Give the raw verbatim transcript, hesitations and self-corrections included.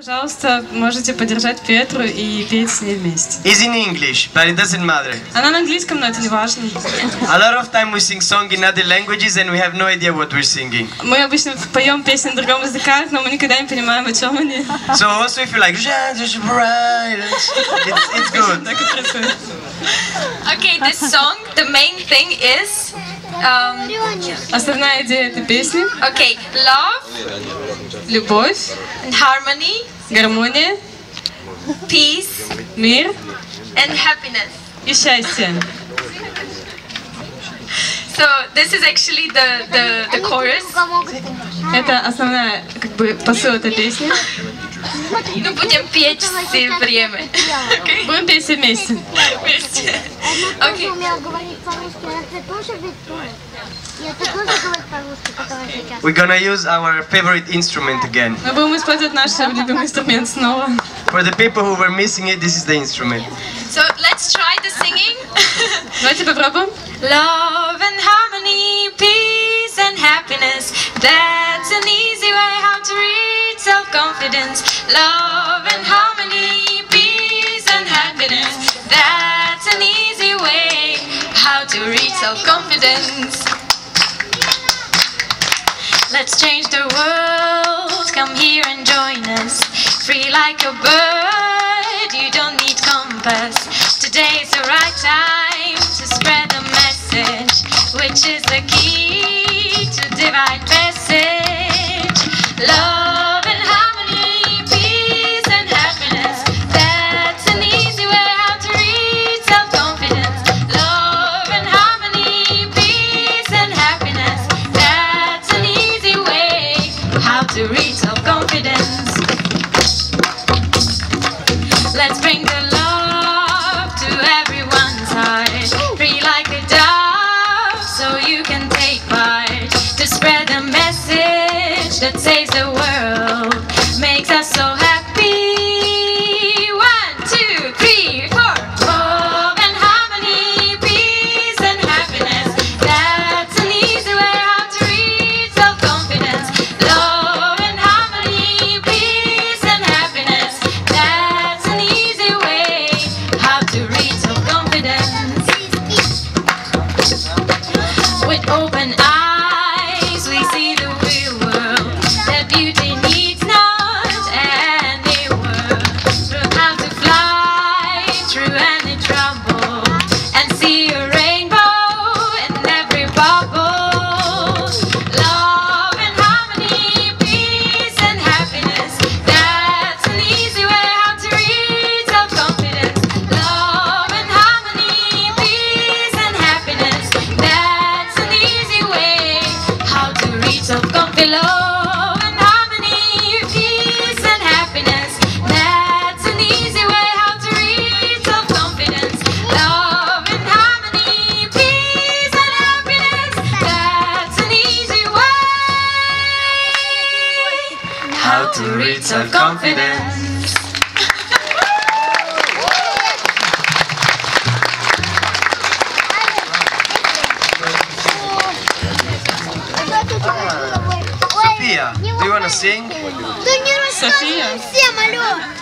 Пожалуйста, можете поддержать Петру и петь с ней вместе. It's in English, but it doesn't matter. Она на английском, но это не важно. A lot of time we sing song in other languages and we have no idea what we're singing. Мы обычно поем песни на другом языках, но мы никогда не понимаем, о чем они. So also if you're like, it's, it's good. Okay, this song, the main thing is um, Основная идея этой песни. Okay, love, любовь, and harmony, гармония, peace, мир and happiness. И счастье. So this is actually the the, the chorus. Это основная, как бы, посыл этой песни. Ну, будем петь все время. Okay? Будем петь все вместе. Вместе. Okay. We're gonna use our favorite instrument again. Мы будем использовать наш любимый инструмент снова. For the people who were missing it, this is the instrument. So let's try the singing. Давайте попробуем. Love and harmony, peace and happiness. That's an easy way how to reach self-confidence. Love and harmony, peace and happiness. That's an easy way how to reach self-confidence. Let's change the world, come here and join us. Free like a bird, you don't need compass. Today's the right time to spread the message, which is the key to divine message. Love and harmony, peace and happiness. That's an easy way how to reach self-confidence. Love and harmony, peace and happiness. That's an easy way how to reach self-confidence. Let's bring the love to everyone's heart. Free like a dove, so you can take part. To spread a message that saves the world, makes us so happy. One, two, three, four. Love and harmony, peace and happiness. That's an easy way how to reach self-confidence. Love and harmony, peace and happiness. That's an easy way how to reach self-confidence. With open eyes, we see the real world. That beauty needs not any word. Learn how to fly through any trouble and see a rainbow in every bubble. Love and harmony, peace and happiness. That's an easy way how to reach self-confidence. Love and harmony, peace and happiness. That's an easy way how to reach self-confidence. Love and harmony, peace and happiness. That's an easy way how to reach self-confidence. Love and harmony, peace and happiness. That's an easy way how to reach self-confidence. Sophia, do you wanna sing? София. Всем алло!